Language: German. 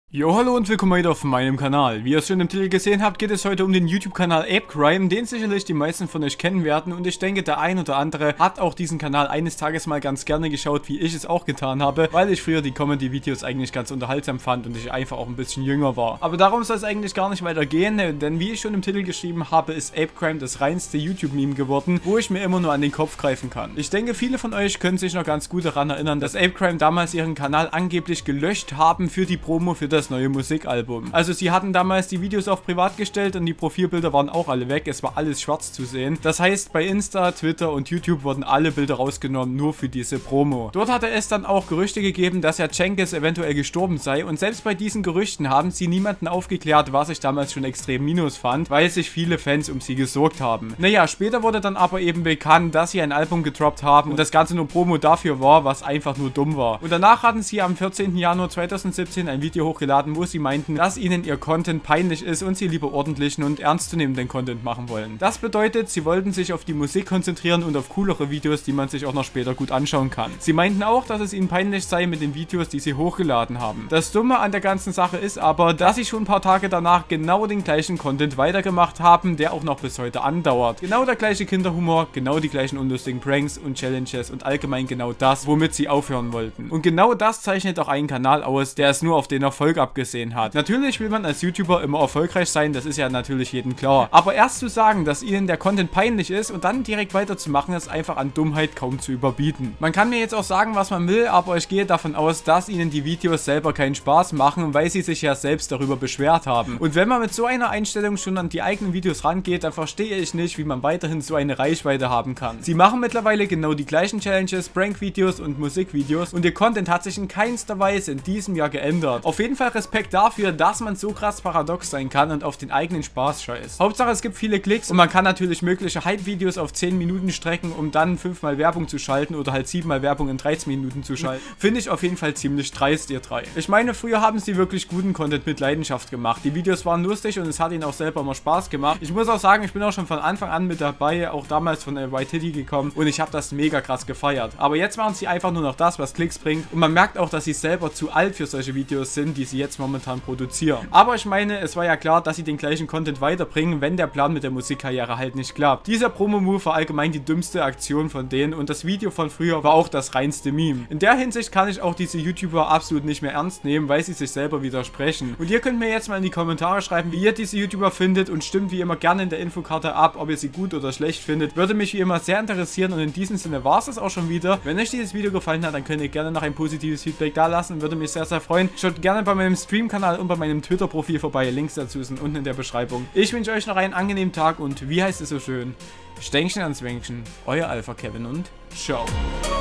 Jo, hallo und willkommen wieder auf meinem Kanal. Wie ihr es schon im Titel gesehen habt, geht es heute um den YouTube-Kanal ApeCrime, den sicherlich die meisten von euch kennen werden, und ich denke, der ein oder andere hat auch diesen Kanal eines Tages mal ganz gerne geschaut, wie ich es auch getan habe, weil ich früher die Comedy-Videos eigentlich ganz unterhaltsam fand und ich einfach auch ein bisschen jünger war. Aber darum soll es eigentlich gar nicht weiter gehen, denn wie ich schon im Titel geschrieben habe, ist ApeCrime das reinste YouTube-Meme geworden, wo ich mir immer nur an den Kopf greifen kann. Ich denke, viele von euch können sich noch ganz gut daran erinnern, dass ApeCrime damals ihren Kanal angeblich gelöscht haben für die Promo für das neue Musikalbum. Also sie hatten damals die Videos auf privat gestellt und die Profilbilder waren auch alle weg, es war alles schwarz zu sehen. Das heißt, bei Insta, Twitter und YouTube wurden alle Bilder rausgenommen, nur für diese Promo. Dort hatte es dann auch Gerüchte gegeben, dass Herr Cengiz eventuell gestorben sei, und selbst bei diesen Gerüchten haben sie niemanden aufgeklärt, was ich damals schon extrem minus fand, weil sich viele Fans um sie gesorgt haben. Naja, später wurde dann aber eben bekannt, dass sie ein Album gedroppt haben und das Ganze nur Promo dafür war, was einfach nur dumm war. Und danach hatten sie am 14. Januar 2017 ein Video hochgeladen, wo sie meinten, dass ihnen ihr Content peinlich ist und sie lieber ordentlichen und ernstzunehmenden Content machen wollen. Das bedeutet, sie wollten sich auf die Musik konzentrieren und auf coolere Videos, die man sich auch noch später gut anschauen kann. Sie meinten auch, dass es ihnen peinlich sei mit den Videos, die sie hochgeladen haben. Das Dumme an der ganzen Sache ist aber, dass sie schon ein paar Tage danach genau den gleichen Content weitergemacht haben, der auch noch bis heute andauert. Genau der gleiche Kinderhumor, genau die gleichen unlustigen Pranks und Challenges und allgemein genau das, womit sie aufhören wollten. Und genau das zeichnet auch einen Kanal aus, der es nur auf den Erfolg abgesehen hat. Natürlich will man als YouTuber immer erfolgreich sein, das ist ja natürlich jedem klar. Aber erst zu sagen, dass ihnen der Content peinlich ist und dann direkt weiterzumachen, ist einfach an Dummheit kaum zu überbieten. Man kann mir jetzt auch sagen, was man will, aber ich gehe davon aus, dass ihnen die Videos selber keinen Spaß machen, weil sie sich ja selbst darüber beschwert haben. Und wenn man mit so einer Einstellung schon an die eigenen Videos rangeht, dann verstehe ich nicht, wie man weiterhin so eine Reichweite haben kann. Sie machen mittlerweile genau die gleichen Challenges, Prank-Videos und Musikvideos und ihr Content hat sich in keinster Weise in diesem Jahr geändert. Auf jeden Fall Respekt dafür, dass man so krass paradox sein kann und auf den eigenen Spaß scheißt. Hauptsache es gibt viele Klicks und man kann natürlich mögliche Hype-Videos auf 10 Minuten strecken, um dann 5-mal Werbung zu schalten oder halt 7-mal Werbung in 13 Minuten zu schalten. Finde ich auf jeden Fall ziemlich dreist, ihr drei. Ich meine, früher haben sie wirklich guten Content mit Leidenschaft gemacht. Die Videos waren lustig und es hat ihnen auch selber immer Spaß gemacht. Ich muss auch sagen, ich bin auch schon von Anfang an mit dabei, auch damals von der White Titty gekommen, und ich habe das mega krass gefeiert. Aber jetzt machen sie einfach nur noch das, was Klicks bringt, und man merkt auch, dass sie selber zu alt für solche Videos sind, die sie jetzt momentan produzieren. Aber ich meine, es war ja klar, dass sie den gleichen Content weiterbringen, wenn der Plan mit der Musikkarriere halt nicht klappt. Dieser Promo-Move war allgemein die dümmste Aktion von denen, und das Video von früher war auch das reinste Meme. In der Hinsicht kann ich auch diese YouTuber absolut nicht mehr ernst nehmen, weil sie sich selber widersprechen. Und ihr könnt mir jetzt mal in die Kommentare schreiben, wie ihr diese YouTuber findet, und stimmt wie immer gerne in der Infokarte ab, ob ihr sie gut oder schlecht findet. Würde mich wie immer sehr interessieren, und in diesem Sinne war es das auch schon wieder. Wenn euch dieses Video gefallen hat, dann könnt ihr gerne noch ein positives Feedback da lassen, würde mich sehr, sehr freuen. Schaut gerne bei meinem Stream-Kanal und bei meinem Twitter-Profil vorbei. Links dazu sind unten in der Beschreibung. Ich wünsche euch noch einen angenehmen Tag und wie heißt es so schön? Stänkchen ans Wänkchen. Euer Alpha Kevin und ciao.